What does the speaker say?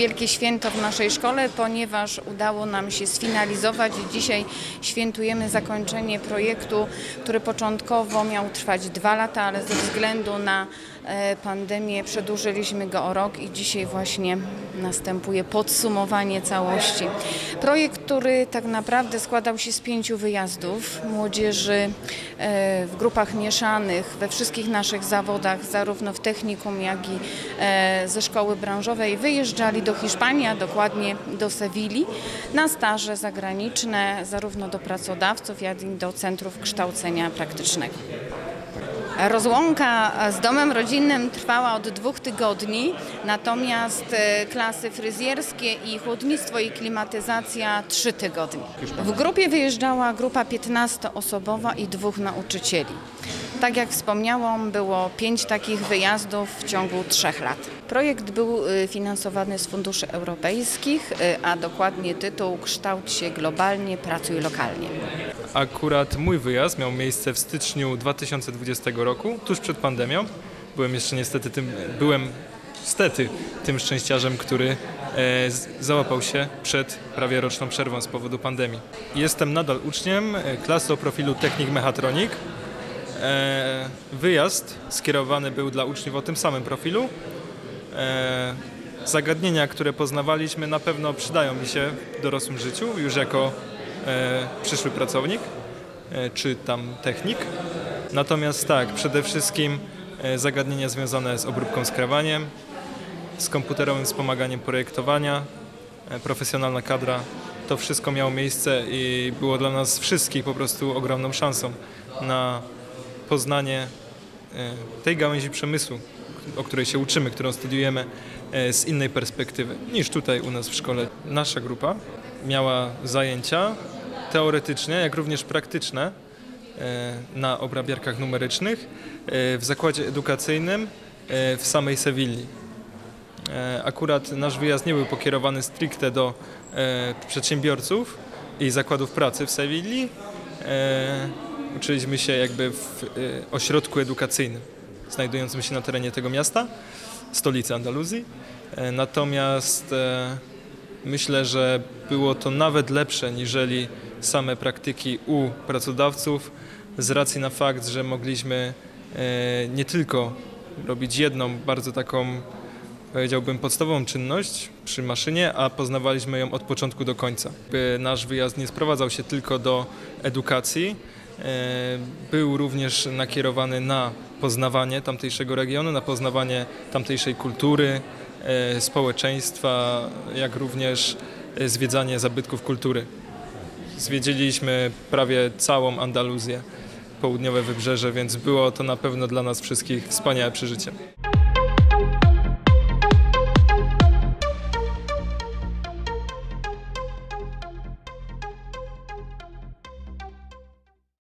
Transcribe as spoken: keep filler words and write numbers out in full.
wielkie święto w naszej szkole, ponieważ udało nam się sfinalizować i dzisiaj świętujemy zakończenie projektu, który początkowo miał trwać dwa lata, ale ze względu na pandemię przedłużyliśmy go o rok i dzisiaj właśnie następuje podsumowanie całości. Projekt, który tak naprawdę składał się z pięciu wyjazdów młodzieży w grupach mieszanych, we wszystkich naszych zawodach, zarówno w technikum, jak i ze szkoły branżowej, wyjeżdżali do Hiszpanii, a dokładnie do Sewilli, na staże zagraniczne, zarówno do pracodawców, jak i do centrów kształcenia praktycznego. Rozłąka z domem rodzinnym trwała od dwóch tygodni, natomiast klasy fryzjerskie i chłodnictwo i klimatyzacja trzy tygodnie. W grupie wyjeżdżała grupa piętnastoosobowa i dwóch nauczycieli. Tak jak wspomniałam, było pięć takich wyjazdów w ciągu trzech lat. Projekt był finansowany z funduszy europejskich, a dokładnie tytuł Kształć się globalnie, pracuj lokalnie. Akurat mój wyjazd miał miejsce w styczniu dwa tysiące dwudziestego roku, tuż przed pandemią. Byłem jeszcze niestety tym, byłem niestety tym szczęściarzem, który e, załapał się przed prawie roczną przerwą z powodu pandemii. Jestem nadal uczniem klasy o profilu Technik Mechatronik. E, wyjazd skierowany był dla uczniów o tym samym profilu. E, zagadnienia, które poznawaliśmy, na pewno przydają mi się w dorosłym życiu, już jako e, przyszły pracownik e, czy tam technik. Natomiast tak, przede wszystkim e, zagadnienia związane z obróbką skrawaniem, z komputerowym wspomaganiem projektowania, e, profesjonalna kadra. To wszystko miało miejsce i było dla nas wszystkich po prostu ogromną szansą na poznanie tej gałęzi przemysłu, o której się uczymy, którą studiujemy z innej perspektywy niż tutaj u nas w szkole. Nasza grupa miała zajęcia teoretyczne, jak również praktyczne na obrabiarkach numerycznych w zakładzie edukacyjnym w samej Sewilli. Akurat nasz wyjazd nie był pokierowany stricte do przedsiębiorców i zakładów pracy w Sewilli. Uczyliśmy się jakby w ośrodku edukacyjnym znajdującym się na terenie tego miasta, stolicy Andaluzji. Natomiast myślę, że było to nawet lepsze niżeli same praktyki u pracodawców z racji na fakt, że mogliśmy nie tylko robić jedną bardzo taką, powiedziałbym, podstawową czynność przy maszynie, a poznawaliśmy ją od początku do końca. Nasz wyjazd nie sprowadzał się tylko do edukacji, był również nakierowany na poznawanie tamtejszego regionu, na poznawanie tamtejszej kultury, społeczeństwa, jak również zwiedzanie zabytków kultury. Zwiedziliśmy prawie całą Andaluzję, południowe wybrzeże, więc było to na pewno dla nas wszystkich wspaniałe przeżycie.